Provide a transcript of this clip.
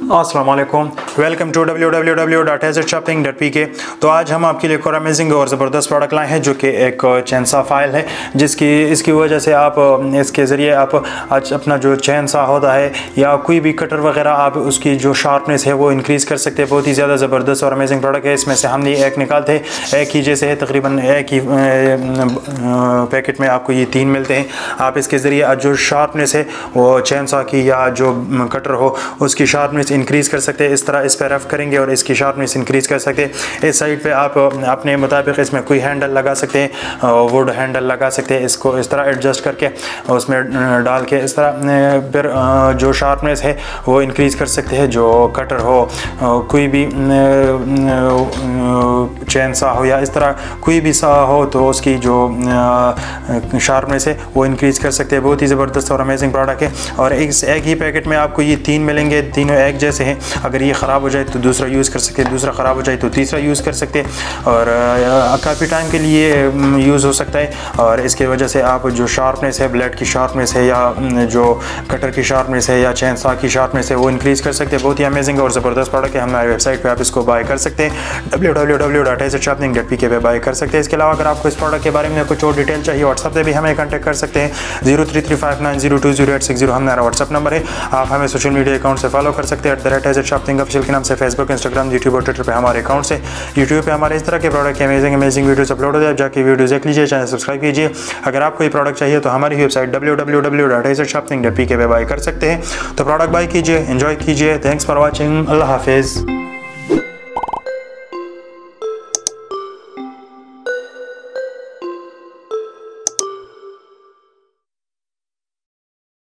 अस्सलाम वालेकुम, welcome to www.azetshopping.pk। तो आज हम आपके लिए एक और अमेजिंग और ज़बरदस्त प्रोडक्ट लाए हैं जो कि एक चैनसा फाइल है, इसकी वजह से आप इसके ज़रिए आप आज अपना जो चैनसा होता है या कोई भी कटर वगैरह आप उसकी जो शार्पनेस है वो इंक्रीज़ कर सकते हैं। बहुत ही ज़्यादा ज़बरदस्त और अमेजिंग प्रोडक्ट है। इसमें से हमने एक निकालते हैं, एक ही जैसे है, तकरीबन एक ही पैकेट में आपको ये 3 मिलते हैं। आप इसके ज़रिए जो शार्पनेस है वो चैनसा की या जो कटर हो उसकी शार्पनेस इंक्रीज़ कर सकते हैं। इस तरह इस पर रफ करेंगे और इसकी शार्पनेस इंक्रीज़ कर सकते हैं। इस साइड पे आप अपने मुताबिक इसमें कोई हैंडल लगा सकते हैं, वुड हैंडल लगा सकते हैं। इसको इस तरह एडजस्ट करके उसमें डाल के इस तरह फिर जो शार्पनेस है वो इंक्रीज़ कर सकते हैं। जो कटर हो, कोई भी चैन सा हो या इस तरह कोई भी सा हो तो उसकी जो शार्पनेस है वो इंक्रीज़ कर सकते हैं। बहुत ही ज़बरदस्त और अमेजिंग प्रोडक्ट है। और एक ही पैकेट में आपको ये 3 मिलेंगे, तीनों एक जैसे हैं। अगर ये ख़राब हो जाए तो दूसरा यूज़ कर सकते हैं, दूसरा ख़राब हो जाए तो तीसरा यूज़ कर सकते हैं और काफ़ी टाइम के लिए यूज़ हो सकता है। और इसकी वजह से आप जो शार्पनेस है, ब्लेड की शार्पनेस है या जो कटर की शार्पनेस है या चैन सा की शार्पनेस है वो इंक्रीज़ कर सकते हैं। बहुत ही अमेजिंग और ज़बरदस्त प्रोडक्ट है। हमारी वेबसाइट पर आप इसको बाय कर सकते हैं, www.azetshopping.pk पे बाय कर सकते हैं। इसके अलावा अगर आपको इस प्रोडक्ट के बारे में कुछ और डिटेल चाहिए, व्हाट्सएप पे भी हमें कॉन्टैक्ट कर सकते हैं। 033590200860 हमारा व्हाट्सएप नंबर है। आप हमें सोशल मीडिया अकाउंट से फॉलो कर सकते हैं @AzetShopping ऑफिशियल के नाम से, फेसबुक, इंस्टाग्राम, यूट्यूब और ट्विटर पे हमारे अकाउंट से। यूट्यूब पे हमारे इस तरह के प्रोडक्ट के अमेजिंग वीडियोस अपलोड होते हैं। जाके वीडियोस देख लीजिए, चैनल सब्सक्राइब कीजिए। अगर आपको ये प्रोडक्ट चाहिए तो हमारी वेबसाइट www.AzetShopping.pk पे बाय कर सकते हैं। तो प्रोडक्ट बाय कीजिए, एंजॉय कीजिए। Thanks for watching. अल्लाह हाफिज़।